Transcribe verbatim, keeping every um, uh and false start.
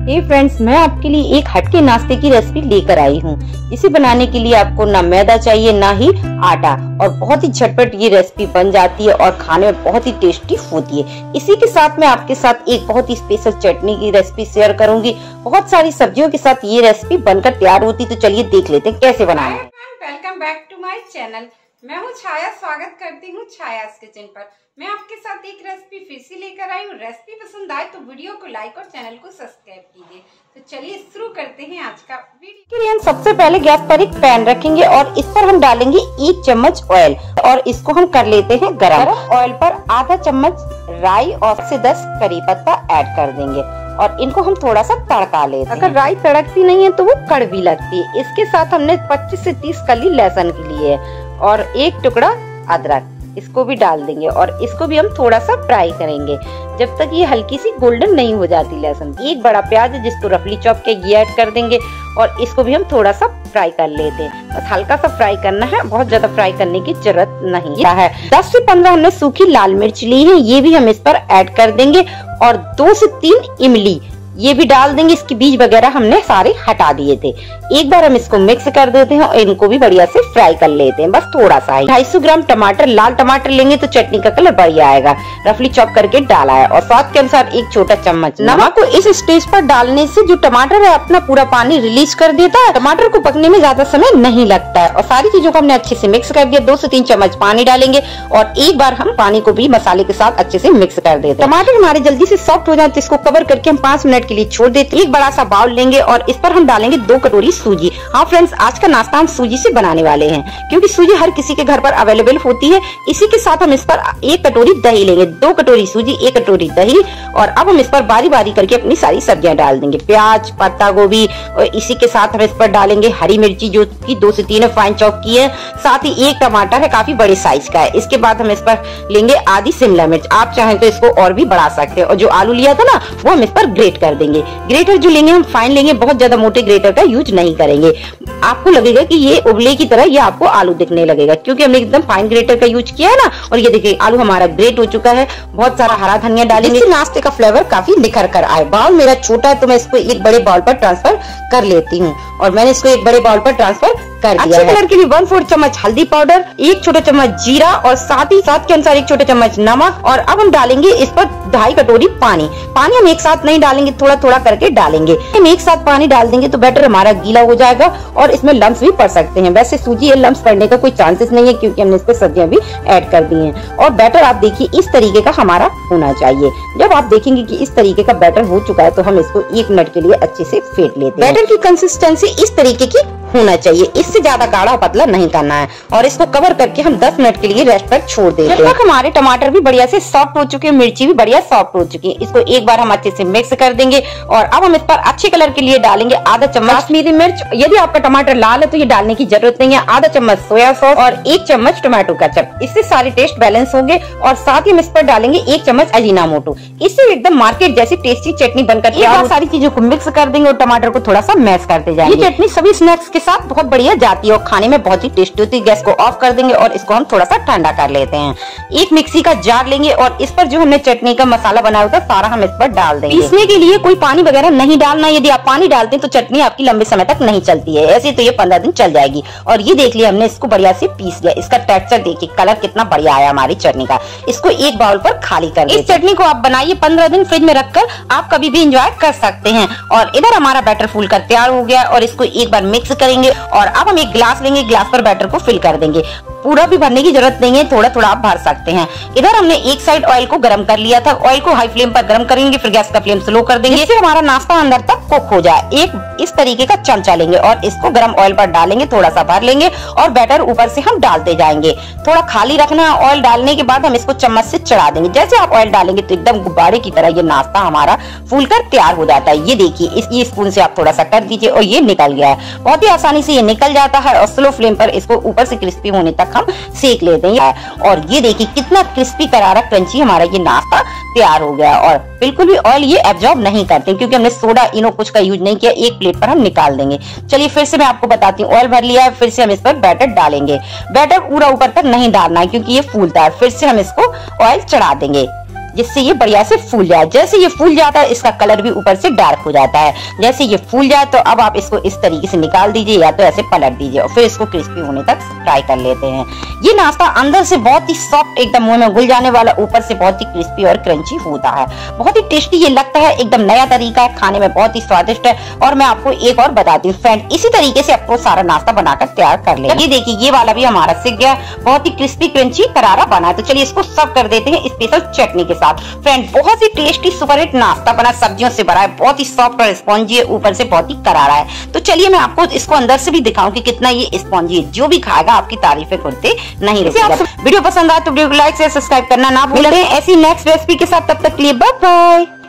हे friends, मैं आपके लिए एक हटके नाश्ते की रेसिपी लेकर आई हूँ। इसे बनाने के लिए आपको ना मैदा चाहिए ना ही आटा, और बहुत ही झटपट ये रेसिपी बन जाती है और खाने में बहुत ही टेस्टी होती है। इसी के साथ मैं आपके साथ एक बहुत ही स्पेशल चटनी की रेसिपी शेयर करूंगी। बहुत सारी सब्जियों के साथ ये रेसिपी बनकर तैयार होती, तो चलिए देख लेते हैं कैसे बनाना है। Welcome back to my channel. मैं हूँ छाया, स्वागत करती हूँ छायास किचन पर। मैं आपके साथ एक रेसिपी फिर से लेकर आई हूँ। रेसिपी पसंद आए तो वीडियो को लाइक और चैनल को सब्सक्राइब कीजिए। तो चलिए शुरू करते हैं आज का वीडियो। के लिए हम सबसे पहले गैस पर एक पैन रखेंगे और इस पर हम डालेंगे एक चम्मच ऑयल और इसको हम कर लेते हैं गरम। ऑयल पर आधा चम्मच राई और से दस करी पत्ता ऐड कर देंगे और इनको हम थोड़ा सा तड़का लेते हैं। अगर राई तड़कती नहीं है तो वो कड़वी लगती है। इसके साथ हमने पच्चीस से तीस कली लहसुन की ली है और एक टुकड़ा अदरक, इसको भी डाल देंगे और इसको भी हम थोड़ा सा फ्राई करेंगे जब तक ये हल्की सी गोल्डन नहीं हो जाती लहसुन। एक बड़ा प्याज है जिसको रफली चॉप के ये ऐड कर देंगे और इसको भी हम थोड़ा सा फ्राई कर लेते हैं। बस हल्का सा फ्राई करना है, बहुत ज्यादा फ्राई करने की जरूरत नहीं है। दस से पंद्रह हमने सूखी लाल मिर्च ली है, ये भी हम इस पर ऐड कर देंगे और दो से तीन इमली ये भी डाल देंगे। इसके बीज वगैरह हमने सारे हटा दिए थे। एक बार हम इसको मिक्स कर देते हैं और इनको भी बढ़िया से फ्राई कर लेते हैं, बस थोड़ा सा ही। ढाई सौ ग्राम टमाटर, लाल टमाटर लेंगे तो चटनी का कलर बढ़िया आएगा। रफली चॉप करके डाला है और स्वाद के अनुसार एक छोटा चम्मच नमक को इस स्टेज पर डालने से जो टमाटर है अपना पूरा पानी रिलीज कर देता है। टमाटर को पकने में ज्यादा समय नहीं लगता है और सारी चीजों को हमने अच्छे से मिक्स कर दिया। दो से तीन चम्मच पानी डालेंगे और एक बार हम पानी को भी मसाले के साथ अच्छे से मिक्स कर देते हैं। टमाटर हमारे जल्दी से सॉफ्ट हो जाए तो इसको कवर करके हम पाँच मिनट के लिए छोड़ देते हैं। एक बड़ा सा बाउल लेंगे और इस पर हम डालेंगे दो कटोरी सूजी। हाँ फ्रेंड्स, आज का नाश्ता हम सूजी से बनाने वाले हैं क्योंकि सूजी हर किसी के घर पर अवेलेबल होती है। इसी के साथ हम इस पर एक कटोरी दही लेंगे, दो कटोरी सूजी, एक कटोरी दही। और अब हम इस पर बारी बारी करके अपनी सारी सब्जियां डाल देंगे, प्याज, पत्ता गोभी, और इसी के साथ हम इस पर डालेंगे हरी मिर्ची जो की दो से तीन फाइन चॉप की है, साथ ही एक टमाटर है काफी बड़े साइज का है। इसके बाद हम इस पर लेंगे आधी शिमला मिर्च, आप चाहें तो इसको और भी बढ़ा सकते हैं। और जो आलू लिया था ना वो हम इस पर ग्रेट कर देंगे। ग्रेटर जो लेंगे हम फाइन लेंगे, बहुत ज्यादा मोटे ग्रेटर का यूज नहीं करेंगे। आपको लगेगा कि ये उबले की तरह ये आपको आलू दिखने लगेगा क्योंकि हमने एकदम फाइन ग्रेटर का यूज किया है ना। और ये देखिए आलू हमारा ग्रेट हो चुका है। बहुत सारा हरा धनिया डालेंगे जिससे नाश्ते का फ्लेवर काफी निखर कर आए। बाउल मेरा छोटा है तो मैं इसको एक बड़े बाउल पर ट्रांसफर कर लेती हूँ और मैंने इसको एक बड़े बाउल पर ट्रांसफर कर दिया है। कलर के लिए वन फोर्थ चम्मच हल्दी पाउडर, एक छोटा चम्मच जीरा और साथ ही साथ के अनुसार एक छोटा चम्मच नमक। और अब हम डालेंगे इस पर ढाई कटोरी पानी। पानी हम एक साथ नहीं डालेंगे, थोड़ा थोड़ा करके डालेंगे। हम एक साथ पानी डाल देंगे तो बैटर हमारा गीला हो जाएगा और इसमें लम्स भी पड़ सकते हैं। वैसे सूजी ये लम्स पड़ने का कोई चांसेस नहीं है क्योंकि हमने इस पर सब्जियां भी ऐड कर दी हैं। और बैटर आप देखिए इस तरीके का हमारा होना चाहिए। जब आप देखेंगे कि इस तरीके का बैटर हो चुका है तो हम इसको एक मिनट के लिए अच्छे से फेंट लेते हैं। बैटर की कंसिस्टेंसी इस तरीके की होना चाहिए, इससे ज्यादा गाढ़ा पतला नहीं करना है। और इसको कवर करके हम दस मिनट के लिए रेस्ट पर छोड़ देते हैं। जब तक हमारे टमाटर भी बढ़िया से सॉफ्ट हो चुके हैं, मिर्ची भी बढ़िया सॉफ्ट हो चुकी है, इसको एक बार हम अच्छे से मिक्स कर देंगे। और अब हम इस पर अच्छे कलर के लिए डालेंगे आधा चम्मच कश्मीरी मिर्च। यदि आपका टमाटर लाल है तो ये डालने की जरूरत नहीं है। आधा चम्मच सोया सॉस और एक चम्मच टोमेटो केचप, इससे सारे टेस्ट बैलेंस होंगे। और साथ ही हम इस पर डालेंगे एक चम्मच अजीनामोटो, इससे एकदम मार्केट जैसी टेस्टी चटनी बनकर तैयार। सारी चीजों को मिक्स कर देंगे और टमाटर को थोड़ा सा मैश करते जाएंगे। ये चटनी सभी स्नैक्स के साथ बहुत बढ़िया जाती है और खाने में बहुत ही टेस्टी होती है। गैस को ऑफ कर देंगे और इसको हम थोड़ा सा ठंडा कर लेते हैं। एक मिक्सी का जार लेंगे और इस पर जो हमने चटनी का मसाला बनाया होता है सारा हम इस पर डाल देंगे। पीसने के लिए कोई पानी वगैरह नहीं डालना। यदि आप पानी डालते हैं तो चटनी आपकी लंबे समय तक नहीं चलती है, ऐसे तो ये पंद्रह दिन चल जाएगी। और ये देख लिया हमने इसको बढ़िया से पीस लिया। इसका टेक्सचर देखिए, कलर कितना बढ़िया आया हमारी चटनी का। इसको एक बाउल पर खाली कर इस चटनी को आप बनाइए, पंद्रह दिन फ्रिज में रखकर आप कभी भी इंजॉय कर सकते हैं। और इधर हमारा बैटर फूल कर तैयार हो गया और इसको एक बार मिक्स करेंगे। और अब हम एक ग्लास लेंगे, ग्लास पर बैटर को फिल कर देंगे। पूरा भी भरने की जरूरत नहीं है, थोड़ा थोड़ा आप भर सकते हैं। इधर हमने एक साइड ऑयल को गरम कर लिया था। ऑयल को हाई फ्लेम पर गरम करेंगे, फिर गैस का फ्लेम स्लो कर देंगे जिससे हमारा नाश्ता अंदर तक कुक हो जाए। एक इस तरीके का चमचा लेंगे और इसको गरम ऑयल पर डालेंगे, थोड़ा सा भर लेंगे और बैटर ऊपर से हम डालते जाएंगे। थोड़ा खाली रखना है। ऑयल डालने के बाद हम इसको चम्मच से चढ़ा देंगे। जैसे आप ऑयल डालेंगे तो एकदम गुब्बारे की तरह ये नाश्ता हमारा फूल कर तैयार हो जाता है। ये देखिए, इस ये स्पून से आप थोड़ा सा कर दीजिए और ये निकल गया है। बहुत ही आसानी से ये निकल जाता है और स्लो फ्लेम पर इसको ऊपर से क्रिस्पी होने तक हम सेक लेते हैं। और ये देखिए कितना क्रिस्पी करारा क्रंची हमारा ये नाश्ता तैयार हो गया। और बिल्कुल भी ऑयल ये एब्जॉर्ब नहीं करते क्योंकि हमने सोडा इनो कुछ का यूज नहीं किया। एक प्लेट पर हम निकाल देंगे। चलिए फिर से मैं आपको बताती हूँ। ऑयल भर लिया है, फिर से हम इस पर बैटर डालेंगे। बैटर पूरा ऊपर तक नहीं डालना है क्योंकि ये फूलता है। फिर से हम इसको ऑयल चढ़ा देंगे। जिससे ये बढ़िया से फूल जाए। जैसे ये फूल जाता है इसका कलर भी ऊपर से डार्क हो जाता है। जैसे ये फूल जाए तो अब आप इसको इस तरीके से निकाल दीजिए या तो ऐसे पलट दीजिए और फिर इसको क्रिस्पी होने तक फ्राई कर लेते हैं। ये नाश्ता अंदर से बहुत ही सॉफ्ट, एकदम मुंह में घुल जाने वाला, ऊपर से बहुत ही क्रिस्पी और क्रंची होता है। बहुत ही टेस्टी ये लगता है, एकदम नया तरीका है, खाने में बहुत ही स्वादिष्ट है। और मैं आपको एक और बताती हूँ फ्रेंड, इसी तरीके से आपको सारा नाश्ता बनाकर तैयार कर ले। ये देखिए ये वाला भी हमारा सिक गया, बहुत ही क्रिस्पी क्रंची करारा बना है। तो चलिए इसको सर्व कर देते हैं स्पेशल चटनी के साथ। फ्रेंड बहुत ही टेस्टी सुपर हिट नाश्ता बना, सब्जियों से भरा है, बहुत ही सॉफ्ट और स्पॉन्जी है, ऊपर से बहुत ही करारा है। तो चलिए मैं आपको इसको अंदर से भी दिखाऊं कि कितना ये स्पॉन्जी है। जो भी खाएगा आपकी तारीफें करते नहीं रहेगा। वीडियो पसंद आए तो वीडियो को लाइक से सब्सक्राइब करना ना भूलें। ऐसी नेक्स्ट रेसिपी के साथ, तब तक के लिए बाय बाय।